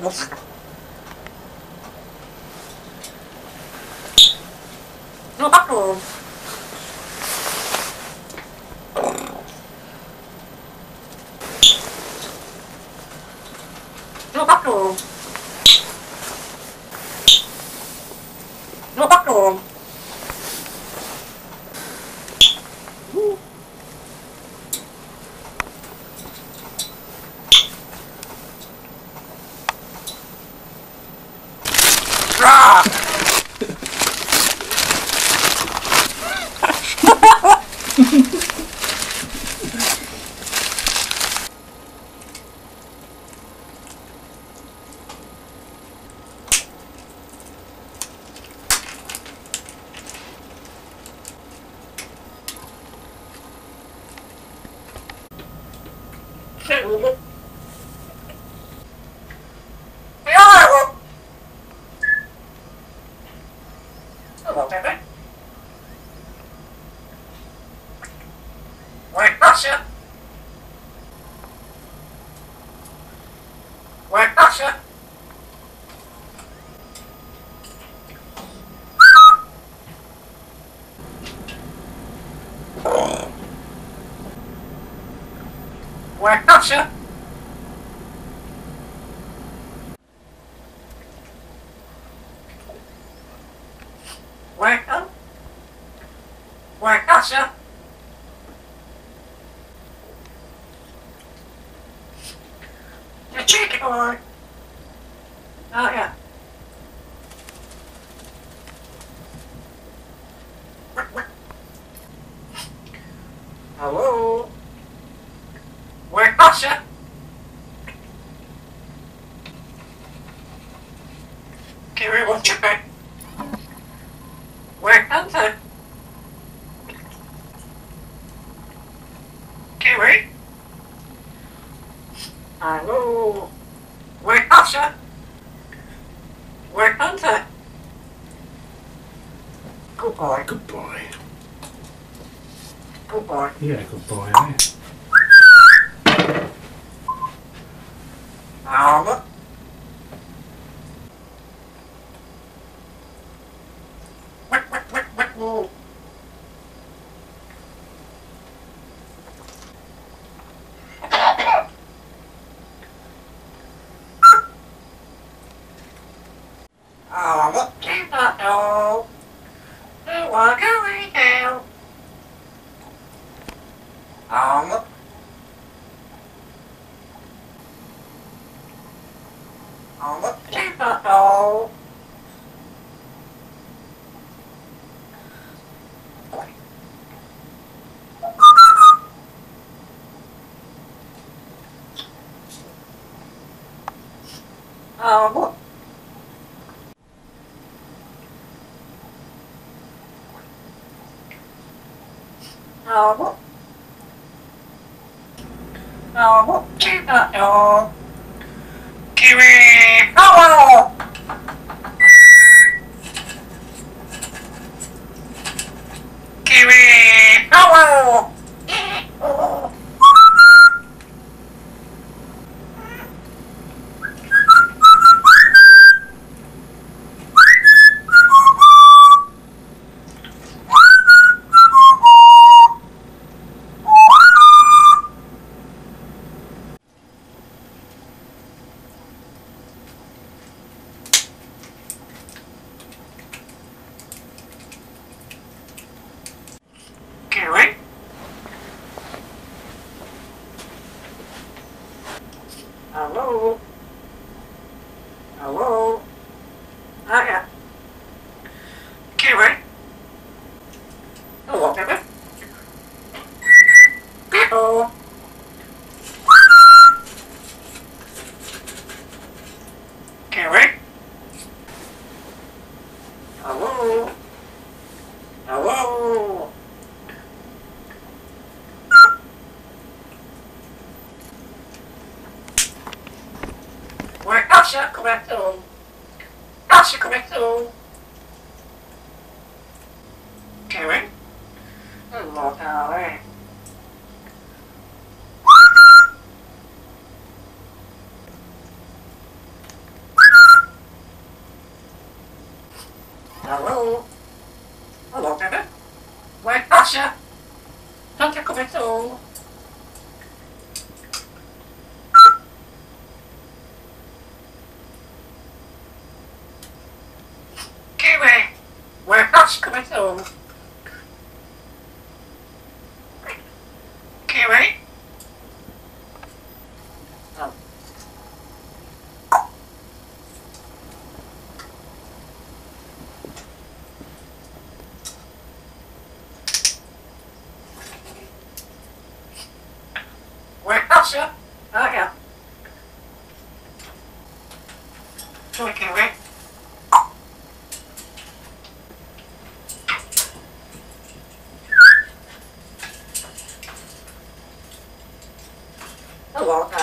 No buckle. No buckle. No buckle. Hello, baby. Where's Tasha? Where's Tasha? Where's Tasha? Where's Tasha? The chicken boy. Oh yeah. Hello. Where's Tasha? Kiwi, what's your name? Where's Tasha? Kiwi? Hello. Where's Tasha? Where's Tasha? Good boy. Good boy. Good boy. Yeah, good boy, eh? Look. Woo. Look at that dog. The waggley tail. Look. Look at that dog. Look. Look. Look at that dog. Kiwi Power! Kiwi Power! Kiwi? Hello? Hello? Hiya. Kiwi? Hello, baby. Hello? Kiwi? Hello? Hello? Where Tasha, come back home. Tasha, come back home. Kiwi? Hello, darling. Hello? Hello, baby? Where Tasha? Don't you come at all? Kiwi! Where Tasha come at all? Kiwi? Oh. Where Tasha? Oh, yeah. Sorry, Kiwi. Hello,